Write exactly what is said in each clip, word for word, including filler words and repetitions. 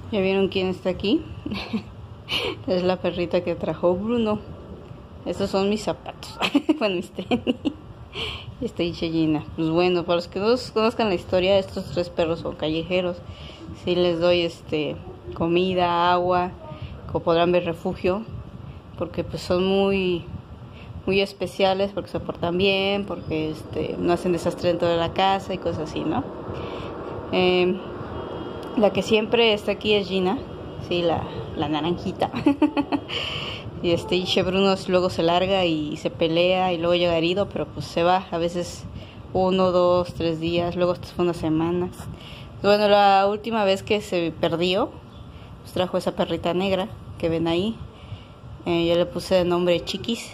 ¿Ya vieron quién está aquí? Es la perrita que trajo Bruno. Estos son mis zapatos. Bueno, mis tenis. Y está Gina. Pues bueno, para los que no conozcan la historia, estos tres perros son callejeros. Sí les doy este comida, agua, como podrán ver, refugio, porque pues son muy muy especiales, porque se portan bien, porque este no hacen desastre dentro de la casa y cosas así, ¿no? Eh, la que siempre está aquí es Gina, sí, la, la naranjita. Y este y Bruno luego se larga y se pelea y luego llega herido, pero pues se va, a veces uno, dos, tres días, luego hasta fue una semana. Bueno, la última vez que se perdió, pues trajo esa perrita negra que ven ahí. Eh, yo le puse de nombre Chiquis.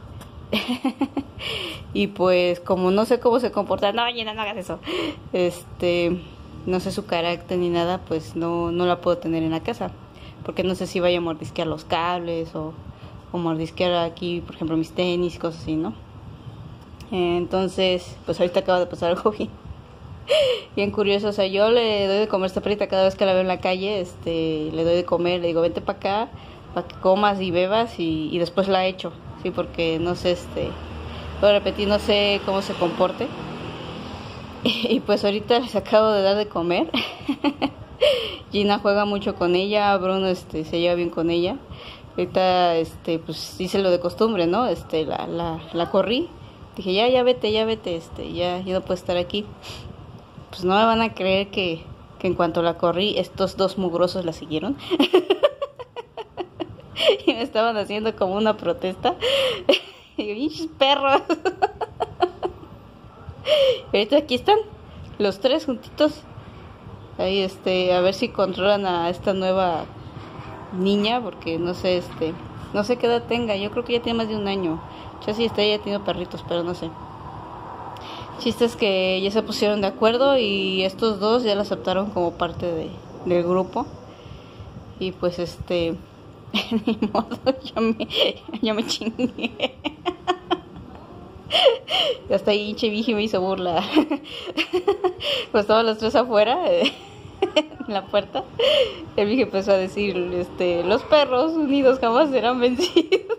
Y pues como no sé cómo se comporta, no, Gina, no hagas eso. Este, no sé su carácter ni nada, pues no, no la puedo tener en la casa. Porque no sé si vaya a mordisquear los cables o, o mordisquear aquí, por ejemplo, mis tenis y cosas así, ¿no? Eh, entonces, pues ahorita acaba de pasar algo bien, bien curioso. O sea, yo le doy de comer a esta perrita cada vez que la veo en la calle. Este, le doy de comer, le digo, vente para acá, para que comas y bebas y, y después la echo. Sí, porque no sé, este, puedo repetir, no sé cómo se comporte. Y, y pues ahorita les acabo de dar de comer. Gina juega mucho con ella, Bruno este se lleva bien con ella. Ahorita este pues hice lo de costumbre, ¿no? Este la, la, la corrí. Dije, ya, ya vete, ya vete, este, ya, ya no puedo estar aquí. Pues no me van a creer que, que en cuanto la corrí, estos dos mugrosos la siguieron. Y me estaban haciendo como una protesta. Y yo, ¡hinchos perros! Y ahorita aquí están, los tres juntitos. Ahí este, a ver si controlan a esta nueva niña, porque no sé, este, no sé qué edad tenga. Yo creo que ya tiene más de un año. Ya sí está, ya tiene perritos, pero no sé. Chiste es que ya se pusieron de acuerdo y estos dos ya la aceptaron como parte de, del grupo. Y pues este, ni modo, ya me, ya me chingué. Y hasta ahí Che Vigi me hizo burla. Pues estaban los tres afuera, eh, en la puerta. El Vigi empezó a decir, este, los perros unidos jamás serán vencidos.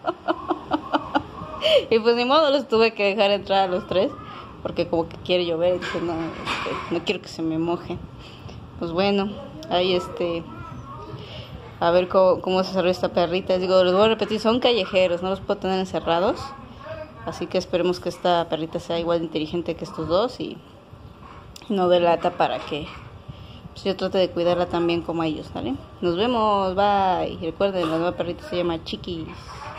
Y pues ni modo, los tuve que dejar entrar a los tres, porque como que quiere llover, y dije, no, este, no quiero que se me moje. Pues bueno, ahí este, a ver cómo, cómo se desarrolla esta perrita. Digo, les voy a repetir, son callejeros, no los puedo tener encerrados. Así que esperemos que esta perrita sea igual de inteligente que estos dos y no dé lata, para que pues, yo trate de cuidarla también como ellos, ¿vale? Nos vemos, bye. Y recuerden, la nueva perrita se llama Chiquis.